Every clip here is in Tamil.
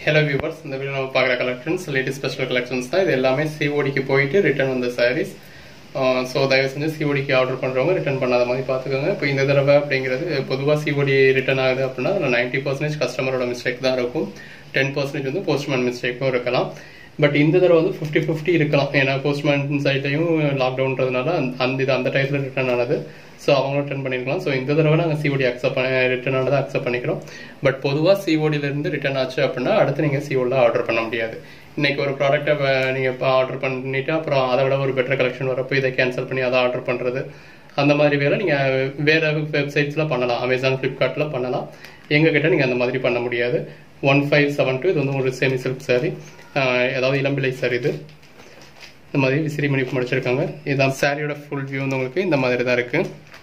Hello viewers, இந்த வீடியோ நம்ம பார்க்குற கலெக்ஷன்ஸ் லேட்டஸ்ட் ஸ்பெஷல் கலெக்ஷன்ஸ் தான். இது எல்லாமே சிஓடிக்கு போயிட்டு ரிட்டர்ன் வந்த சாரீஸ். ஸோ தயவு செஞ்சு சிஓடிக்கு ஆர்டர் பண்ணுறவங்க ரிட்டர்ன் பண்ணாத மாதிரி பார்த்துக்கோங்க. இப்போ இந்த தடவை அப்படிங்கிறது பொதுவாக சிஓடி ரிட்டர்ன் ஆகுது அப்படின்னா அதில் 90% கஸ்டமரோட மிஸ்டேக் தான் இருக்கும், 10% வந்து போஸ்ட்மேன் மிஸ்டேக்கும் இருக்கலாம். பட் இந்த தடவை வந்து 50-50 இருக்கலாம். ஏன்னா போஸ்ட்மேன் சைட்லையும் லாக்டவுன்றதுனால அந்த டைத்தில் ரிட்டர்ன் ஆனது. ஸோ அவங்களும் ரிட்டர்ன் பண்ணியிருக்கலாம். ஸோ இந்த தடவை நாங்கள் சிஓடி ரிட்டர்ன் ஆனதை அக்செப்ட் பண்ணிக்கிறோம். பட் பொதுவாக சிஓடியிலேருந்து ரிட்டர்ன் ஆச்சு அப்படின்னா அடுத்து நீங்கள் சிஓடியில் ஆர்டர் பண்ண முடியாது. இன்னைக்கு ஒரு ப்ராடக்ட்டை நீங்கள் இப்போ ஆர்டர் பண்ணிட்டு அப்புறம் அதை விட ஒரு பெட்டர் கலெக்ஷன் வரப்போ இதை கேன்சல் பண்ணி அதை ஆர்டர் பண்ணுறது, அந்த மாதிரி வேலை நீங்கள் வேறு வெப்சைட்ஸில் பண்ணலாம், அமேசான் ஃப்ளிப்கார்ட்டில் பண்ணலாம். எங்ககிட்ட நீங்கள் அந்த மாதிரி பண்ண முடியாது. 1572 இது வந்து ஒரு செமி சில்க் சாரி, ஏதாவது இளம்பிள்ளை சாரி. இது இந்த மாதிரி விசிறி மணிப்பு முடிச்சிருக்காங்க. இதுதான் சாரியோட ஃபுல் வியூ வந்து உங்களுக்கு இந்த மாதிரி தான் இருக்கு.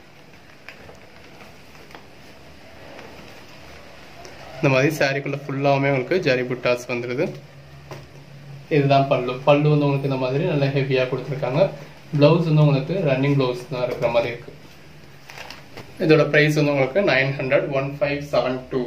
இந்த மாதிரி சாரிக்குள்ள ஃபுல்லாவுமே உங்களுக்கு ஜரி புட்டாஸ் வந்துடுது. இதுதான் பல்லு வந்து உங்களுக்கு இந்த மாதிரி நல்லா ஹெவியாக கொடுத்துருக்காங்க. பிளவுஸ் வந்து உங்களுக்கு ரன்னிங் பிளவுஸ் தான் இருக்கிற மாதிரி இருக்கு. இதோட ப்ரைஸ் வந்து உங்களுக்கு 900, 1572.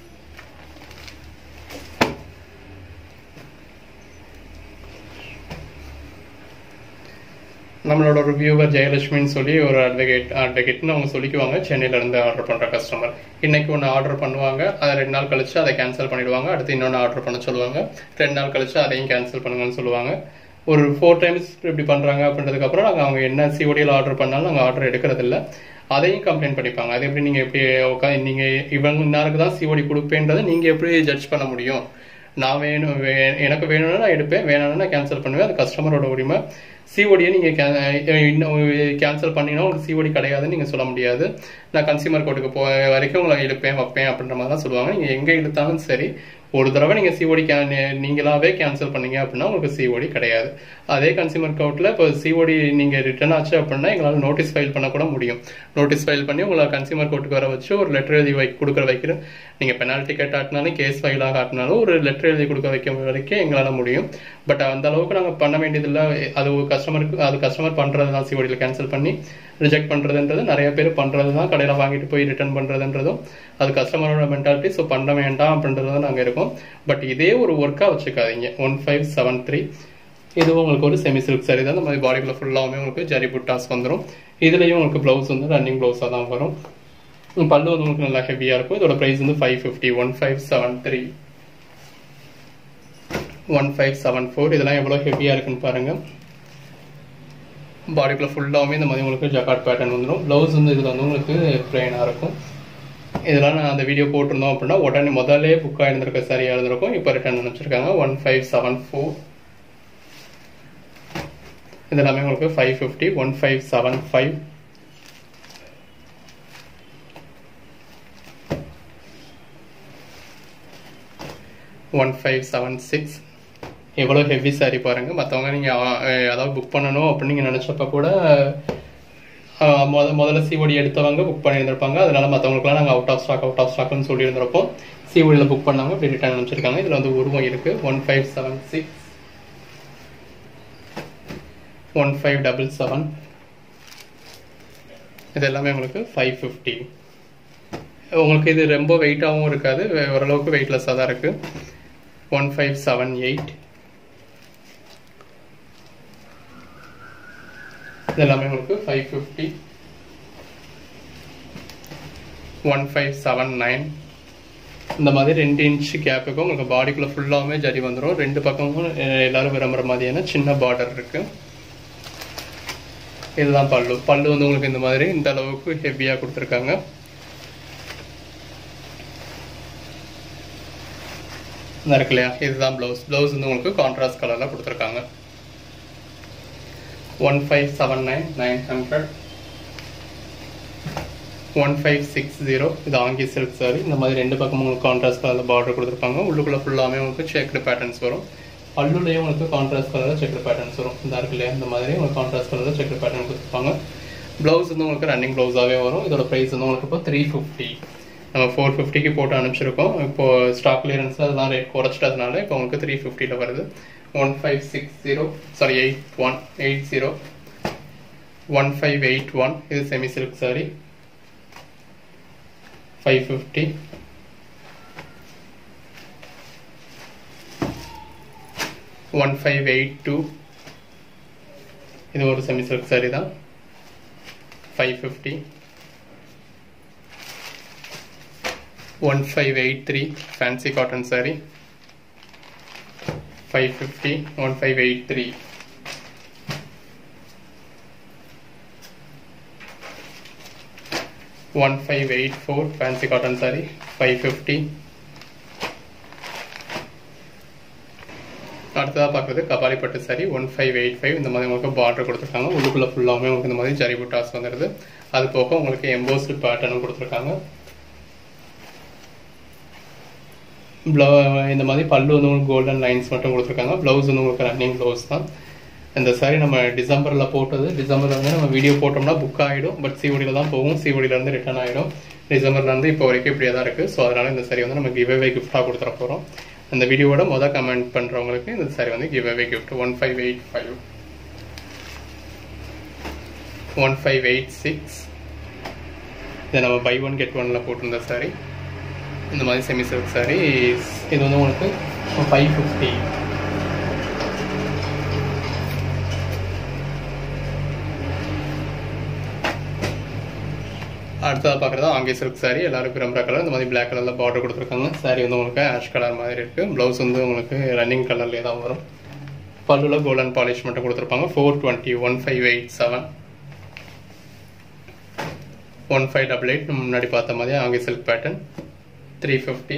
நம்மளோட ஒரு வியூவர் ஜெயலட்சுமின்னு சொல்லி ஒரு அட்வொகேட்னு அவங்க சொல்லிக்குவாங்க. சென்னையில இருந்து ஆர்டர் பண்ற கஸ்டமர் இன்னைக்கு ஒன்று ஆர்டர் பண்ணுவாங்க, அதை 2 நாள் கழிச்சு அதை கேன்சல் பண்ணிடுவாங்க. அடுத்து இன்னொன்று ஆர்டர் பண்ண சொல்லுவாங்க, 2 நாள் கழிச்சு அதையும் கேன்சல் பண்ணுங்கன்னு சொல்லுவாங்க. ஒரு 4 டைம்ஸ் இப்படி பண்றாங்க. அப்படின்றதுக்கு அப்புறம் நாங்கள் அவங்க என்ன சிஓடியில் ஆர்டர் பண்ணாலும் நாங்கள் ஆர்டர் எடுக்கிறது இல்லை. அதையும் கம்ப்ளைண்ட் பண்ணிப்பாங்க. அது எப்படி நீங்க எப்படி நீங்க இவங்க இன்னாருக்கு தான் சிஓடி கொடுப்பேன்றதை நீங்க எப்படி ஜட்ஜ் பண்ண முடியும்? நான் எனக்கு வேணும்னா நான் எடுப்பேன், வேணும்னா நான் கேன்சல் பண்ணுவேன். அது கஸ்டமரோட உரிமை. சிஓடியை நீங்க கேன்சல் பண்ணினா உங்களுக்கு சிஓடி கிடையாதுன்னு நீங்க சொல்ல முடியாது. நான் கன்சியூமர் கோர்ட்டுக்கு வரைக்கும் உங்களை இழுப்பேன் வைப்பேன் அப்படின்ற மாதிரி தான் சொல்லுவாங்க. நீங்க எங்க இழுத்தாலும் சரி, ஒரு தடவை நீங்க சிஓடி நீங்களாவே கேன்சல் பண்ணீங்க அப்படின்னா உங்களுக்கு சிஓடி கிடையாது. அதே கன்சியூமர் கோர்ட்ல இப்போ சிஓடி நீங்க ரிட்டர்ன் ஆச்சு அப்படின்னா எங்களால் நோட்டீஸ் ஃபைல் பண்ண கூட முடியும். நோட்டீஸ் ஃபைல் பண்ணி உங்களை கன்சியூமர் கோர்ட்டுக்கு வர வச்சு ஒரு லெட்டர் எழுதி வைக்கிற நீங்க பெனால்டி கேட் ஆட்டினாலும் கேஸ் ஃபைலாக ஆட்டினாலும் ஒரு லெட்டர் எழுதி கொடுக்க வைக்க வரைக்கும் எங்களால் முடியும். பட் அந்த அளவுக்கு நாங்கள் பண்ண வேண்டியதில்லை. அது கஸ்டமர் பண்றது தான். சிஓடியில் கேன்சல் பண்ணி ரிஜெக்ட் பண்றதுன்றது நிறைய பேர் பண்றது தான். கடையில் வாங்கிட்டு போய் ரிட்டர்ன் பண்றதுன்றதும் அது கஸ்டமரோட மென்டாலிட்டி. ஸோ பண்ண வேண்டாம் அப்படின்றது நாங்கள் இருக்கோம். பட் இதே ஒரு ஒர்க்கா வச்சுக்காதீங்க. 1573 இதுவும் உங்களுக்கு ஒரு செமி சில்க் சாரி தான். இந்த மாதிரி பாடிக்குள்ள ஃபுல்லாவுமே உங்களுக்கு ஜரி புட்டாஸ் வந்துடும். இதுலயும் உங்களுக்கு பிளவுஸ் வந்து ரன்னிங் பிளவுஸாக தான் வரும். பல்லு வந்து உங்களுக்கு நல்லா ஹெவியா இருக்கும். இதோட பிரைஸ் வந்து 550, 1573, 1574. இதெல்லாம் எவ்வளவு ஹெவியா இருக்குன்னு பாருங்க. பாடிக்குள்ள ஃபுல்லாவுமே இந்த மாதிரி உங்களுக்கு ஜக்கார்ட் பேட்டர்ன் வந்துடும். பிளவுஸ் வந்து இதுல வந்து உங்களுக்கு பிளைனா இருக்கும். இதெல்லாம் நான் அந்த வீடியோ போட்டிருந்தோம் அப்படின்னா உடனே முதலே புக் ஆயிருந்திருக்க சரியா இருந்திருக்கும். இப்போ ரிட்டர்ன் அனுப்பிச்சிருக்காங்க. 1574. இதெல்லாமே உங்களுக்கு 550, 1575, 1576. எவ்வளவு ஹெவி சாரி பாருங்க. மற்றவங்க நீங்க அதாவது புக் பண்ணணும் அப்படின்னு நீங்க நினைச்சப்ப கூட முதல்ல சிஓடி எடுத்தவங்க புக் பண்ணியிருந்திருப்பாங்க. அதனால மற்றவங்களுக்குலாம் நாங்கள் அவுட் ஆஃப் ஸ்டாக்னு சொல்லி இருந்திருப்போம். சிஓடியில் புக் பண்ணாங்க, இப்படி ரிட்டர்ன் அனுப்பிச்சிருக்காங்க. இதில் வந்து உருவம் இருக்கு. 1576, 1577. இது எல்லாமே உங்களுக்கு 550. உங்களுக்கு இது ரொம்ப வெயிட்டாகவும் இருக்காது, ஓரளவுக்கு வெயிட்லெஸ்ஸாக தான் இருக்கு. 1578. இதெல்லாமே உங்களுக்கு 550, 1579. இந்த மாதிரி 2 இன்ச் கேப்புக்கும் உங்களுக்கு பாடிக்குள்ள ஃபுல்லாவுமே ஜரி வந்துடும். 2 பக்கமும் எல்லாரும் விரும்புற மாதிரியான சின்ன பார்டர் இருக்கு. இதுதான் பல்லு வந்து உங்களுக்கு இந்த மாதிரி இந்த அளவுக்கு ஹெவியா கொடுத்துருக்காங்க. இருக்கு இல்லையா, இதுதான் பிளவுஸ் வந்து உங்களுக்கு கான்ட்ராஸ்ட் கலர்ல கொடுத்துருக்காங்க. 1579, 900, 1560. இது ஆங்கி சில்க் சாரி. இந்த மாதிரி 2 பக்கமும் உங்களுக்கு கான்ட்ராஸ்ட் கலர்ல பார்டர் கொடுத்துருப்பாங்க. உள்ளுக்குள்ள ஃபுல்லாமே உங்களுக்கு செக்டு பேட்டர்ன்ஸ் வரும். பல்லுலையும் உங்களுக்கு கான்ட்ராஸ்ட் கலர்ல செக்டு பேட்டர்ன்ஸ் வரும். இந்த இருக்கு இல்லையா, இந்த மாதிரி உங்களுக்கு கான்ட்ராஸ்ட் கலர்ல செக்டு பேட்டர்ன் கொடுத்துருப்பாங்க. பிளவுஸ் வந்து உங்களுக்கு ரன்னிங் பிளவுஸாவே வரும். இதோட பிரைஸ் வந்து உங்களுக்கு இப்போ 350. நம்ம 450க்கு போட்டு அனுப்பிச்சிருக்கோம். இப்போ ஸ்டாக் கிளியரன்ஸ் அதெல்லாம் ரேட் குறைச்சிட்டதுனால இப்போ உங்களுக்கு 350ல வருது. 1560, சாரி 8180, 1581. இது செமி சில்க் சாரி. 550, 1582 இது ஒரு செமி சில்க் saree தான் 550 1583 fancy cotton saree 550 1583 1584 fancy cotton saree 550 அடுத்ததா பார்க்குறது கபாலி பட்டு saree 1585 இந்த மாதிரி உங்களுக்கு பார்டர் கொடுத்துருக்காங்க உள்ளுக்குள்ள ஃபுல்லாமே உங்களுக்கு இந்த மாதிரி ஜரி புட்டாஸ் வந்துடுது அது போக உங்களுக்கு எம்போஸ்டு பேட்டர்னும் கொடுத்துருக்காங்க இந்த மாதிரி பல்லு வந்து உங்களுக்கு கோல்டன் லைன்ஸ் மட்டும் கொடுத்துருக்காங்க ப்ளவுஸ் வந்து உங்களுக்கு ரன்னிங் ப்ளவுஸ் தான் இந்த saree நம்ம டிசம்பரில் போட்டது டிசம்பரில் வந்து நம்ம வீடியோ போட்டோம்னா புக் ஆகிடும் பட் சிஓடியில் தான் போகும் சிஓடியிலேருந்து ரிட்டர்ன் ஆகிடும் டிசம்பர்லேருந்து இப்போ வரைக்கும் இப்படியே தான் இருக்குது ஸோ அதனால் இந்த saree வந்து நம்ம கிவ்அவே கிஃப்டாக கொடுத்துட போகிறோம் அந்த வீடியோவோட மொதல் கமெண்ட் பண்ணுறவங்களுக்கு இந்த saree வந்து கிவ்அவே கிஃப்ட் 1585 1586 இதை நம்ம பை ஒன் கெட் ஒன்ல போட்டிருந்த saree இந்த மாதிரி செமி சில்க் saree இது வந்து உங்களுக்கு 550 அடுத்ததாக பார்க்குறது ஆங்கே சில்க் saree எல்லாரும் விரும்புகிற கலர் இந்த மாதிரி பிளாக் கலரில் பார்டர் கொடுத்துருக்காங்க saree வந்து உங்களுக்கு ஆஷ் கலர் மாதிரி இருக்குது ப்ளவுஸ் வந்து உங்களுக்கு ரன்னிங் கலர்லேயே தான் வரும் பல்லுல கோல்டன் பாலிஷ் மட்டும் கொடுத்துருப்பாங்க 420 1587 1588 நம்ம முன்னாடி பார்த்த மாதிரி ஆங்கே சில்க் பேட்டர்ன் 350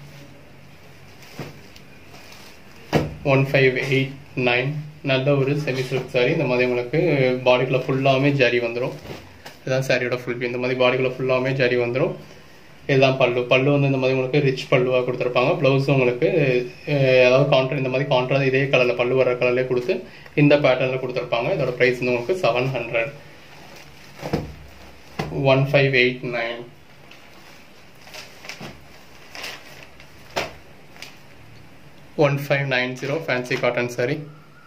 1589 நல்ல ஒரு செமி சில்க் saree இந்த மாதிரி உங்களுக்கு பாடிக்குள்ள ஃபுல்லாமே ஜரி வந்துடும் இதுதான் சாரியோட ஃபுல் வியூ இந்த மாதிரி பாடிக்குள்ள ஃபுல்லாமே ஜரி வந்துடும் இதுதான் பல்லு வந்து இந்த மாதிரி உங்களுக்கு ரிச் பல்லுவாக கொடுத்துருப்பாங்க ப்ளவுஸ் உங்களுக்கு அதாவது கான்ட்ரா இந்த மாதிரி கான்ட்ரா இதே கலரில் பல்லு வர கலர்லேயே கொடுத்து இந்த பேட்டர்னில் கொடுத்துருப்பாங்க இதோட ப்ரைஸ் வந்து உங்களுக்கு 700 1589 1590 fancy cotton saree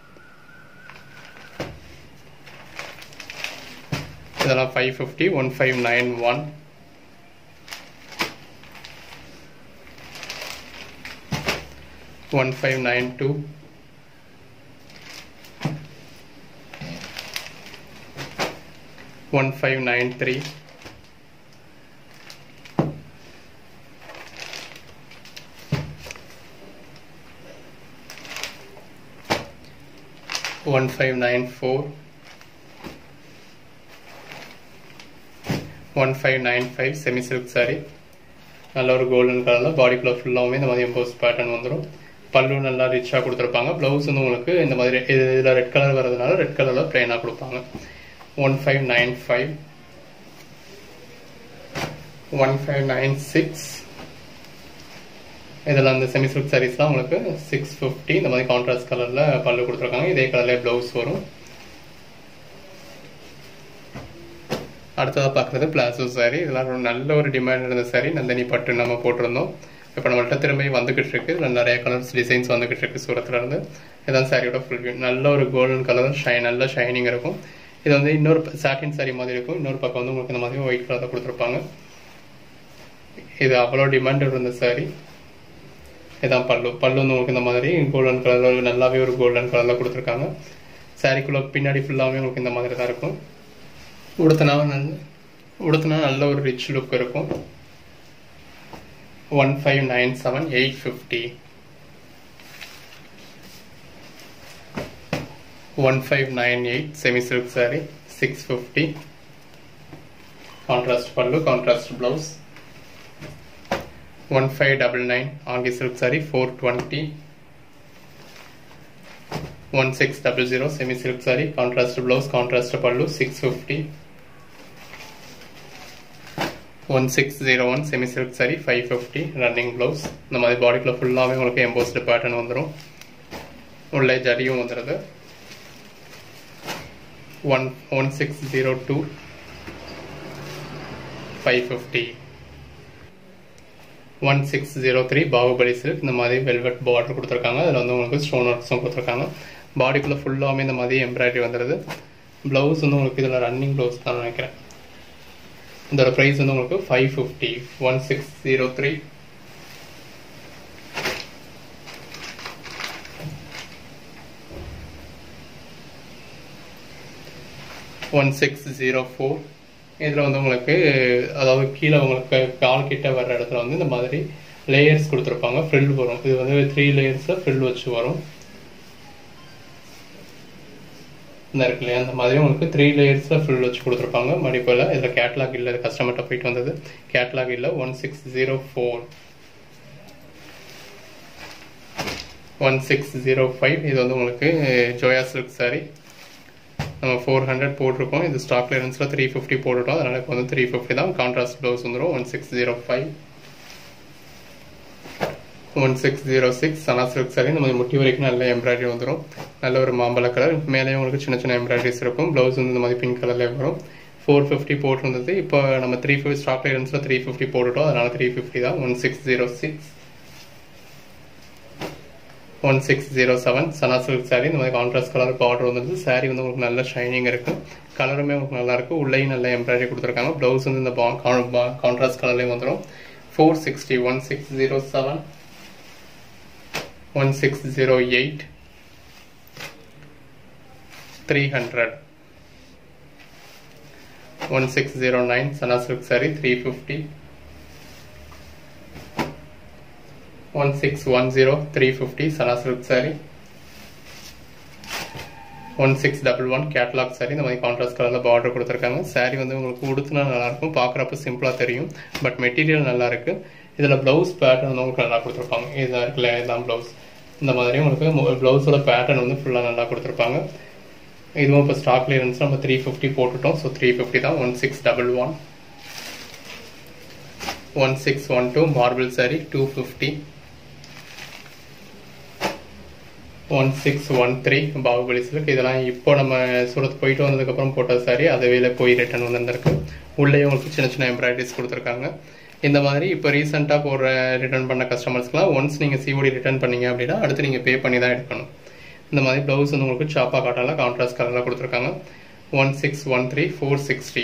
இதெல்லாம் 550 1591 1592 1593 1594 1595 செமி சில்க் saree நல்ல ஒரு கோல்டன் கலரில் பாடிக்குள்ள ஃபுல்லாகவே இந்த மாதிரி எம்போஸ் பேட்டர்ன் வந்துடும் பல்லு நல்லா ரிச்சாக கொடுத்துருப்பாங்க ப்ளவுஸ் வந்து உங்களுக்கு இந்த மாதிரி இதில் ரெட் கலர் வரதுனால ரெட் கலரில் பிளைனாக கொடுப்பாங்க 1595 1596 இதில் அந்த செமி சில்க் சாரீஸ்லாம் உங்களுக்கு 650 இந்த மாதிரி கான்ட்ராஸ்ட் கலரில் பல்லு கொடுத்துருக்காங்க இதே கலர்லேயே ப்ளவுஸ் வரும் அடுத்ததாக பார்க்குறது பிளாசோ saree இதெல்லாம் நல்ல ஒரு டிமாண்ட் இருந்த saree நந்தினி பட்டு நம்ம போட்டிருந்தோம் இப்போ நம்மள்ட்ட திரும்பி வந்துக்கிட்டு இருக்கு இதில் நிறைய கலர்ஸ் டிசைன்ஸ் வந்துக்கிட்டு இருக்கு சூரத்தில் இருந்து இதான் சாரியோட ஃபுல் வியூ நல்ல ஒரு கோல்டன் கலர் நல்ல ஷைனிங் இருக்கும் இது வந்து இன்னொரு சாட்டின் saree மாதிரி இருக்கும் இன்னொரு பக்கம் வந்து உங்களுக்கு இந்த மாதிரி ஒயிட் கலரில் கொடுத்துருப்பாங்க இது அவ்வளோ டிமாண்ட் இருந்த saree இதான் பல்லு வந்து உங்களுக்கு இந்த மாதிரி கோல்டன் கலரில் நல்லாவே ஒரு கோல்டன் கலரில் கொடுத்துருக்காங்க சாரிக்குள்ள பின்னாடி ஃபுல்லாகவே உங்களுக்கு இந்த மாதிரி தான் இருக்கும் உடுத்தினா நல்ல ஒரு ரிச் லுக் இருக்கும் 1597 850 1598 semi silk saree 650 contrast pallu contrast blouse 1599 angi silk saree 420 1600 semi silk saree contrast blouse contrast pallu 650 1601 semi silk saree 550 running blouse இந்த மாதிரி பாடிக்குள்ள ஃபுல்லாவே உங்களுக்கு எம்போஸ்ட் பேட்டர்ன் வந்துரும் உள்ளே ஜரியும் வந்துருது 1602 550 1603 பாகுபலி சில்க் இந்த மாதிரி வெல்வெட் பார்டர் கொடுத்துருக்காங்க அதில் வந்து உங்களுக்கு ஸ்டோன் ஒர்க்ஸும் கொடுத்துருக்காங்க பாடிக்குள்ள ஃபுல்லாமே இந்த மாதிரி எம்ப்ராய்டரி வந்துடுது ப்ளவுஸ் வந்து உங்களுக்கு இதில் ரன்னிங் ப்ளவுஸ் தான் நினைக்கிறேன் இதோட ப்ரைஸ் வந்து உங்களுக்கு 550 1603 1604. இதில் வந்து உங்களுக்கு அதாவது கீழே உங்களுக்கு கால் கிட்ட வர்ற இடத்துல வந்து இந்த மாதிரி லேயர்ஸ் கொடுத்துருப்பாங்க, ஃப்ரில் வரும். இது வந்து 3 லேயர்ஸில் ஃப்ரில் வச்சு வரும். இந்த இருக்கு இல்லையா, அந்த மாதிரி உங்களுக்கு 3 லேயர்ஸில் ஃப்ரில் வச்சு கொடுத்துருப்பாங்க. மடிப்பில் இதில் கேட்லாக் இல்லை, இது கஸ்டமர்கிட்ட போயிட்டு வந்தது, கேட்லாக் இல்லை. 1604. 1605. இது வந்து உங்களுக்கு ஜோயா சில்க் சாரி. நம்ம 400 போட்டிருக்கோம், இது ஸ்டாக் கிளியரன்ஸில் 350 போட்டுட்டோம், அதனால் இப்போ வந்து 350 தான். கான்ட்ராஸ்ட் ப்ளவுஸ் வந்துடும். 1605. 1606. சனா சில்க் சாரி. இந்த மாதிரி முட்டி வரைக்கும் நல்ல எம்ப்ராய்டரி வந்துடும். நல்ல ஒரு மாம்பழ கலர், மேலே உங்களுக்கு சின்ன சின்ன எம்ப்ராய்டரிஸ் இருக்கும். ப்ளவுஸ் வந்து இந்த மாதிரி பிங்க் கலர்லேயே வரும். 450 போட்டிருந்தது, இப்போ நம்ம 350 ஸ்டாக் கிளியரன்ஸில் 350 போட்டுட்டோம், அதனால் 350 தான். 1606. 1607. சனா சில்க் சாரி. இந்த மாதிரி கான்ட்ராஸ்ட் கலர் பார்டர் வந்துருது. சாரி வந்து உங்களுக்கு நல்ல ஷைனிங் இருக்கு, கலருமே உங்களுக்கு நல்லா இருக்கு. உள்ளேயும் நல்ல எம்ப்ராய்டரி கொடுத்துருக்காங்க. ப்ளவுஸ் வந்து இந்த கான்ட்ராஸ்ட் கலர்லேயும் வந்துடும். 460. 1607. 1608. 300. 1609. Sana silk sari. 350. 1610. 350. Sana silk sari. 1611. Catalogue sari. இந்த மாதிரி கான்ட்ராஸ்ட் கலர்ல பார்டர் கொடுத்துருக்காங்க. சாரி வந்து உங்களுக்கு உடுத்துனா நல்லா இருக்கும், பார்க்குறப்ப சிம்பிளா தெரியும், பட் மெட்டீரியல் நல்லா இருக்கு. இதுல பிளவுஸ் பேட்டர்ன் வந்து உங்களுக்கு நல்லா கொடுத்துருப்பாங்க. இதுதான் இருக்குல்ல, இதுதான் பிளவுஸ். இந்த மாதிரி உங்களுக்கு பிளவுஸோட பேட்டர்ன் வந்து ஃபுல்லா நல்லா கொடுத்துருப்பாங்க. இதுவும் இப்போ ஸ்டாக் கிளியரன்ஸ் நம்ம 350 போட்டுட்டோம், ஸோ 350 தான். 1611. 1612. மார்பிள் சாரி. 250. 1613. பாகுபலி சில்க். இதெல்லாம் இப்போ நம்ம சூரத் போயிட்டு வந்ததுக்கப்புறம் போட்ட சாரி, அதுவே போய் ரிட்டர்ன் வந்துருக்கு. உள்ளே உங்களுக்கு சின்ன சின்ன எம்ப்ராய்டரிஸ் கொடுத்துருக்காங்க. இந்த மாதிரி இப்போ ரீசெண்டாக போடுற ரிட்டர்ன் பண்ண கஸ்டமர்ஸ்க்குலாம் ஒன்ஸ் நீங்கள் சிஓடி ரிட்டர்ன் பண்ணீங்க அப்படின்னா அடுத்து நீங்கள் பே பண்ணி தான் எடுக்கணும். இந்த மாதிரி ப்ளவுஸ் வந்து உங்களுக்கு சாப்பா காட்டனில் கான்ட்ராஸ்ட் கலரில் கொடுத்துருக்காங்க. 1613. 460.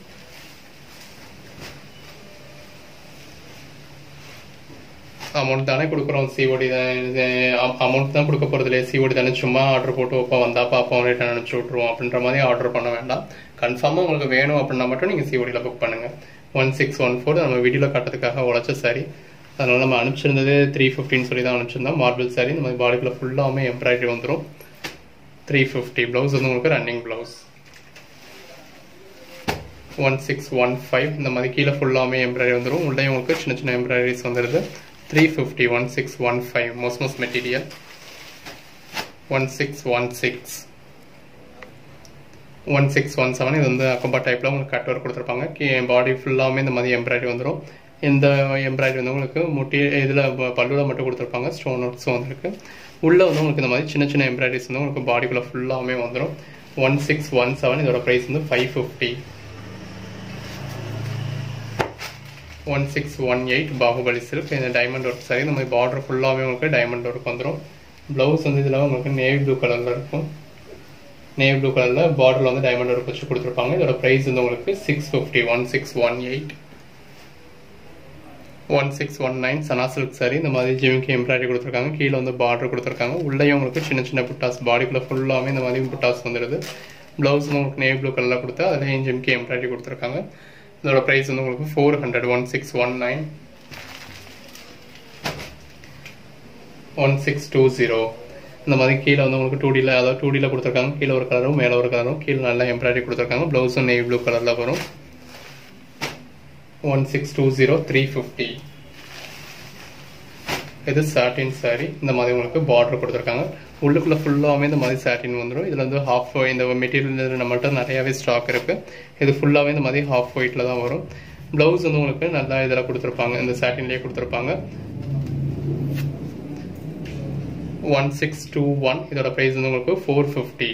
அமௌண்ட் தானே கொடுக்குறோம், சிஓடி தான் அமௌண்ட் தான் கொடுக்க போகிறது இல்லையா, சிஓடி தானே, சும்மா ஆர்டர் போட்டு வைப்பா வந்தா பார்ப்போம் ரிட்டர்ன் அனுப்பிச்சி விட்ருவோம் அப்படின்ற மாதிரி ஆர்டர் பண்ண வேண்டாம். கன்ஃபார்மாக உங்களுக்கு வேணும் அப்படின்னா மட்டும் நீங்கள் சிஓடியில் புக் பண்ணுங்கள். 1614. நம்ம வீடியோவில் காட்டுறதுக்காக உழைச்ச சாரி, அதனால நம்ம அனுப்பிச்சிருந்தது 350 சொல்லி தான் அனுப்பிச்சிருந்தோம். Marble sorry. இந்த மாதிரி பாடிக்குள்ள ஃபுல்லாமே எம்ப்ராய்டரி வந்துடும். 350. ப்ளவுஸ் வந்து உங்களுக்கு ரன்னிங் ப்ளவுஸ். 1615. இந்த மாதிரி கீழே ஃபுல்லாமே எம்ப்ராய்டரி வந்துடும், உள்ளே உங்களுக்கு சின்ன சின்ன எம்ப்ராய்டரிஸ் வந்துடுது. 350. 1615. மோஸ்மோஸ் மெட்டீரியல். 1616. 1617. இது வந்து அக்கம்பா டைப்ல உங்களுக்கு கட் ஒர்க் கொடுத்துருப்பாங்க. பாடி ஃபுல்லாமே இந்த மாதிரி எம்ப்ராய்டரி வந்துடும். இந்த எம்ப்ராய்டரி வந்து உங்களுக்கு முட்டி இதில் பல்லுவில் மட்டும் கொடுத்துருப்பாங்க, ஸ்டோன் ஒர்க்ஸும் வந்துருக்கு. உள்ளே வந்து உங்களுக்கு இந்த மாதிரி சின்ன சின்ன எம்ப்ராய்டரிஸ் வந்து உங்களுக்கு பாடிக்குள்ளே ஃபுல்லாமே வந்துடும். 1617. இதோட ப்ரைஸ் வந்து 550. 1618. பாகுபலி சில்க். இந்த டைமண்ட் ஒர்க் சாரி. இந்த மாதிரி பார்டர் ஃபுல்லாகவே உங்களுக்கு டைமண்ட் ஒர்க் வந்துடும். ப்ளவுஸ் வந்து இதில் உங்களுக்கு நேவி ப்ளூ கலரில் இருக்கும். நேவி ப்ளூ கலரில் பார்டரில் வந்து டைமண்ட் ஒர்க் வச்சு கொடுத்துருப்பாங்க. இதோட ப்ரைஸ் வந்து உங்களுக்கு 650. 1618. 1619. சனா சில்க் சாரி. இந்த மாதிரி ஜிமிக்கி எம்ப்ராய்டரி கொடுத்துருக்காங்க. கீழே வந்து பார்டர் கொடுத்துருக்காங்க. உள்ளேயும் உங்களுக்கு சின்ன சின்ன புட்டாஸ், பாடிக்குள்ளே ஃபுல்லாகவே இந்த மாதிரி புட்டாஸ் வந்துடுது. ப்ளவுஸ் வந்து உங்களுக்கு நேவி ப்ளூ கலரில் கொடுத்து அதுலேயும் ஜிமிக்கி எம்ப்ராய்டரி கொடுத்துருக்காங்க. இதோட ப்ரைஸ் வந்து உங்களுக்கு 400. 1619. 1620. இந்த மாதிரி கீழே வந்து உங்களுக்கு 2Dல, அதாவது 2Dல கொடுத்துருக்காங்க. கீழே ஒரு கலரும் மேலே ஒரு கலரும், கீழே நல்லா எம்ப்ராய்டரி கொடுத்துருக்காங்க. ப்ளவுஸும் நேவி ப்ளூ கலரில் வரும். 1620. 350. இது சாட்டின் சாரி. இந்த மாதிரி உங்களுக்கு பார்டர் கொடுத்துருக்காங்க. உள்ளுக்குள்ள ஃபுல்லாமே இந்த மாதிரி சாட்டின் வந்துடும். இதுல வந்து ஹாஃப் இந்த மெட்டீரியல் நம்மள்ட்ட நிறையவே ஸ்டாக் இருக்கு. இது ஃபுல்லாவே இந்த மாதிரி ஹாஃப் ஒயிட்ல தான் வரும். பிளவுஸ் வந்து உங்களுக்கு நல்லா இதில் கொடுத்துருப்பாங்க, இந்த சாட்டின்லேயே கொடுத்துருப்பாங்க. 1621. இதோட ப்ரைஸ் வந்து உங்களுக்கு 450.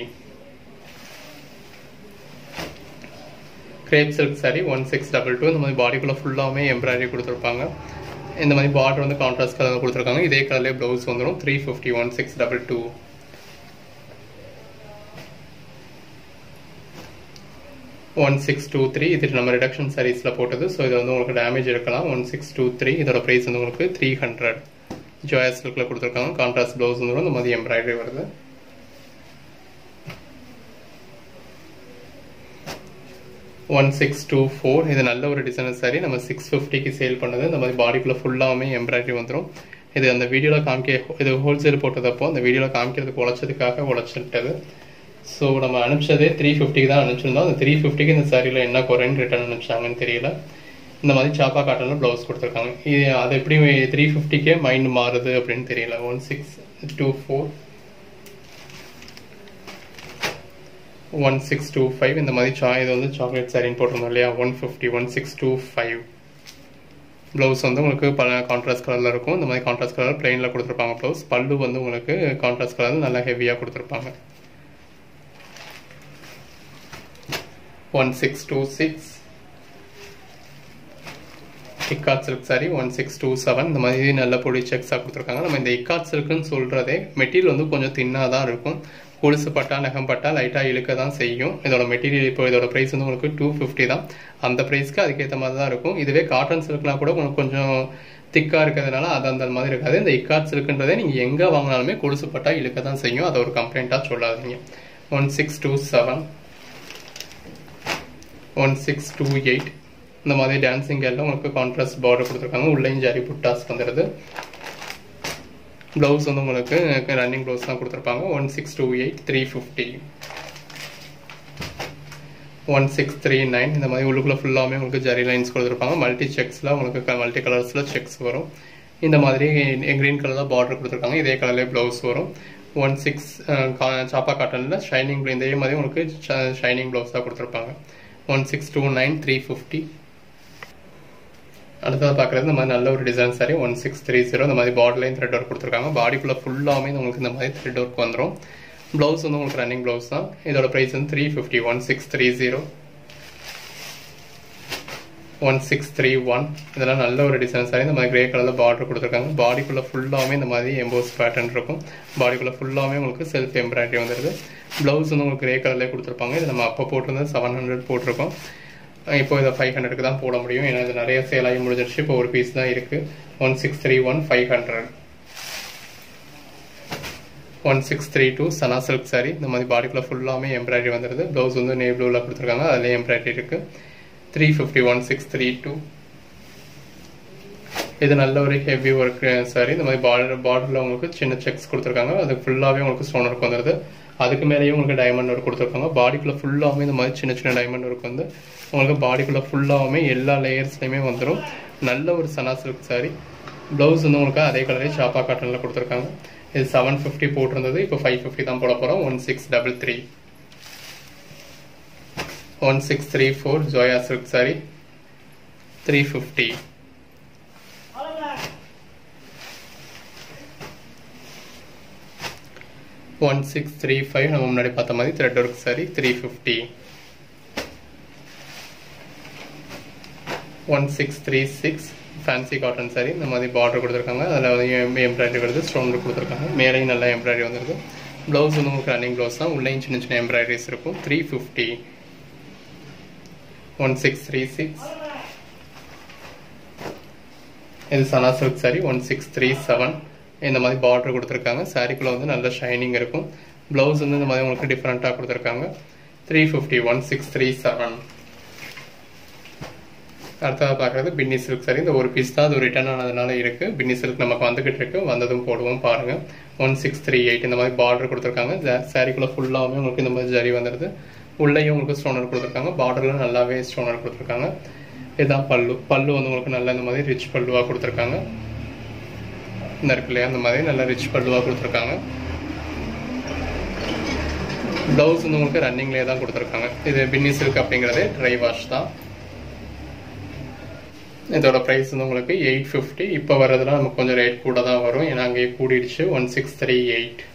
Crepe silk sari. 1622. இந்த மாதிரி பாடிக்குள்ள ஃபுல்லாமே எம்ப்ராய்டரி கொடுத்துருப்பாங்க. இந்த மாதிரி பார்டர் வந்து கான்ட்ராஸ்ட் கலர் கொடுத்துருக்காங்க. இதே கலர்லேயே ப்ளவுஸ் வந்துடும். 350. 1622. 1623. இது நம்ம ரிடக்ஷன் சாரீஸ்ல போட்டது, ஸோ இது வந்து உங்களுக்கு டேமேஜ் இருக்கலாம். 1623. இதோட ப்ரைஸ் வந்து உங்களுக்கு 300. ஜோயா சில்க்ல கொடுத்துருக்காங்க. கான்ட்ராஸ்ட் ப்ளவுஸ் வந்துடும். இந்த மாதிரி எம்ப்ராய்டரி வருது. 1624. இது நல்ல ஒரு டிசைனர் சாரி. நம்ம 650க்கு சேல் பண்ணது. இந்த மாதிரி பாடிக்குள்ள ஃபுல்லாமே எம்ப்ராய்டரி வந்துடும். இது அந்த வீடியோவில் காமிக்க, இது ஹோல்சேல் போட்டதப்போ அந்த வீடியோவில் காமிக்கிறதுக்கு உழைச்சதுக்காக உழைச்சிட்டது. ஸோ நம்ம அனுப்பிச்சதே 350க்கு தான் அனுப்பிச்சிருந்தோம். அந்த 350க்கு இந்த சாரியில் என்ன குறைன்னு ரிட்டர்ன் அனுப்பிச்சாங்கன்னு தெரியல. இந்த மாதிரி சாப்பா காட்டனில் ப்ளவுஸ் கொடுத்துருக்காங்க. இது அது எப்படி 350க்கே மைண்ட் மாறுது அப்படின்னு தெரியல. 1624, 1625. இந்த மாதிரி இது வந்து சாக்லேட் சாரின்னு போட்டிருந்தோம் இல்லையா. 150, 1625. ப்ளவுஸ் வந்து உங்களுக்கு கான்ட்ராஸ்ட் கலரில் இருக்கும். இந்த மாதிரி கான்ட்ராஸ்ட் கலர் பிளெயினில் கொடுத்துருப்பாங்க ப்ளவுஸ். பல்லு வந்து உங்களுக்கு கான்ட்ராஸ்ட் கலர் நல்லா ஹெவியாக கொடுத்துருப்பாங்க. 1626, இக்காட் சில்க் சாரி 1627. இந்த மாதிரி நல்ல பொடி செக்ஸாக கொடுத்துருக்காங்க. நம்ம இந்த இக்காட் சில்க்குன்னு சொல்கிறதே மெட்டீரியல் வந்து கொஞ்சம் தின்னாக தான் இருக்கும். கொலுசு பட்டா நகம் பட்டா லைட்டாக இழுக்க தான் செய்யும். இதோட மெட்டீரியல் இப்போ இதோட ப்ரைஸ் வந்து உங்களுக்கு 250 தான். அந்த ப்ரைஸ்க்கு அதுக்கேற்ற மாதிரி தான் இருக்கும். இதுவே காட்டன் சில்க்னா கூட உங்களுக்கு கொஞ்சம் திக்காக இருக்கிறதுனால அது அந்த மாதிரி இருக்காது. இந்த இக்காட் சில்க்குன்றதே நீங்கள் எங்கே வாங்கினாலுமே கொலுசு பட்டா இழுக்க தான் செய்யும். அதை ஒரு கம்ப்ளைண்ட்டாக சொல்லாதீங்க. 1627, 1628. இந்த மாதிரி டான்சிங் கேர்ல உங்களுக்கு கான்ட்ராஸ்ட் பார்டர் கொடுத்துருக்காங்க. உள்ளேயும் ஜரி புட்டாஸ் வந்துடுது. ப்ளவுஸ் வந்து உங்களுக்கு ரன்னிங் ப்ளவுஸ் தான் கொடுத்துருப்பாங்க. 1628, 350, 1639. இந்த மாதிரி உள்ளுக்குள்ள ஃபுல்லாமே உங்களுக்கு ஜரி லைன்ஸ் கொடுத்துருப்பாங்க. மல்டி செக்ஸில் உங்களுக்கு மல்டி கலர்ஸில் செக்ஸ் வரும். இந்த மாதிரி கிரீன் கலரில் பார்டர் கொடுத்துருக்காங்க. இதே கலர்லேயே ப்ளவுஸ் வரும். 16 சாப்பா காட்டனில் ஷைனிங் இதே மாதிரி உங்களுக்கு ஷைனிங் ப்ளவுஸாக கொடுத்துருப்பாங்க. 1629, 350. அடுத்தது பார்க்குறது இந்த மாதிரி நல்ல ஒரு டிசைன் சாரி 1630. இந்த மாதிரி பார்டர்லையும் த்ரெட் ஒர்க் கொடுத்துருக்காங்க. பாடிக்குள்ளே ஃபுல்லாமே உங்களுக்கு இந்த மாதிரி த்ரெட் ஒர்க் வந்துடும். ப்ளவுஸ் வந்து உங்களுக்கு ரன்னிங் ப்ளவுஸ் தான். இதோட ப்ரைஸ் வந்து 350. 1630, 1631. இதெல்லாம் நல்ல ஒரு டிசைன் சாரி. இந்த மாதிரி கிரே கலரில் பார்டர் கொடுத்துருக்காங்க. பாடிக்குள்ளே ஃபுல்லாமே இந்த மாதிரி எம்போஸ் பேட்டர்ன் இருக்கும். பாடிக்குள்ளே ஃபுல்லாமே உங்களுக்கு செல்ஃப் எம்ப்ராய்டரி வந்துடுது. ப்ளவுஸ் வந்து உங்களுக்கு கிரே கலர்லேயே கொடுத்துருப்பாங்க. இது நம்ம அப்போ போட்டிருந்தது 700 போட்டிருக்கோம். இப்போ இதை 500க்கு தான் போட முடியும். ஏன்னா இது நிறைய சேல் ஆகி முடிஞ்சிருச்சு. இப்போ ஒரு பீஸ் தான் இருக்குது. 1631, 500. 1632 சனா சில்க் சாரி. இந்த மாதிரி பாடிக்குள்ள ஃபுல்லாமே எம்ப்ராய்டரி வந்துடுது. ப்ளவுஸ் வந்து நேவி ப்ளூவில் கொடுத்துருக்காங்க. அதுலேயே எம்ப்ராய்டரி இருக்குது. 350, 1632. இது நல்ல ஒரு ஹெவி ஒர்க் சாரி. இந்த மாதிரி பார்டரில் உங்களுக்கு சின்ன செக்ஸ் கொடுத்துருக்காங்க. அது ஃபுல்லாகவே உங்களுக்கு ஸ்டோன் ஒர்க் வந்துடுது. அதுக்கு மேலேயே உங்களுக்கு டைமண்ட் ஒர்க் கொடுத்துருக்காங்க. பாடிக்குள்ளே ஃபுல்லாகவே இந்த மாதிரி சின்ன சின்ன டைமண்ட் ஒர்க் வந்து உங்களுக்கு பாடிக்குள்ளே ஃபுல்லாகவே எல்லா லேயர்ஸ்லையுமே வந்துடும். நல்ல ஒரு சனா சில்க் சாரி. ப்ளவுஸ் வந்து உங்களுக்கு அதே கலரே சாப்பா காட்டனில் கொடுத்துருக்காங்க. இது 750 போட்டிருந்தது. இப்போ 550 தான் போட போகிறோம். 1633, 1634 ஜோயா சில்க் சாரி 350. 1635 நம்ம முன்னாடி பார்த்த மாதிரி thread work sari 350. 1636 fancy cotton sari. இந்த மாதிரி பார்டர் கொடுத்துருக்காங்க. அதில் வந்து எம்ப்ராய்டரி வருது. ஸ்டோன் கொடுத்துருக்காங்க. மேலேயும் நல்லா எம்ப்ராய்டரி வந்துருக்கு. ப்ளவுஸ் வந்து உங்களுக்கு ரன்னிங் ப்ளவுஸ் தான். உள்ளேயும் சின்ன சின்ன எம்ப்ராய்டரிஸ் இருக்கும். 350. 1636. இது சனா சில்க் சாரி 1637. இந்த மாதிரி பார்டர் கொடுத்துருக்காங்க. சாரிக்குள்ள வந்து நல்ல ஷைனிங் இருக்கும். ப்ளவுஸ் வந்து இந்த மாதிரி உங்களுக்கு டிஃப்ரெண்ட்டாக கொடுத்துருக்காங்க. 350, 1637. அடுத்ததாக பார்க்குறது பின்னி சில்க் சாரி. இந்த ஒரு பீஸ் தான் அது ரிட்டர்ன் ஆனதுனால இருக்குது. பின்னி சில்க் நமக்கு வந்துகிட்டு இருக்கு. வந்ததும் போடுவோம் பாருங்கள். 1638. இந்த மாதிரி பார்டர் கொடுத்துருக்காங்க. சாரிக்குள்ள ஃபுல்லாகவே உங்களுக்கு இந்த மாதிரி ஜரி வந்துடுது. உள்ளேயும் உங்களுக்கு ஸ்டோனர் கொடுத்துருக்காங்க. பார்டரில் நல்லாவே ஸ்டோனர் கொடுத்துருக்காங்க. இதுதான் பல்லு. பல்லு வந்து உங்களுக்கு நல்லா இந்த மாதிரி ரிச் பல்லுவாக கொடுத்துருக்காங்க. இந்த இருக்கு இல்லையா, அந்த மாதிரி நல்லா ரிச் பல்லுவாக கொடுத்துருக்காங்க. ப்ளவுஸ் வந்து உங்களுக்கு ரன்னிங்லேயே தான் கொடுத்துருக்காங்க. இது பின்னி சில்க் அப்படிங்கிறது ட்ரை வாஷ் தான். இதோட ப்ரைஸ் வந்து உங்களுக்கு 850. இப்போ வர்றதுலாம் நமக்கு கொஞ்சம் ரேட் கூட தான் வரும். ஏன்னா அங்கேயே கூடிடுச்சு. 1638.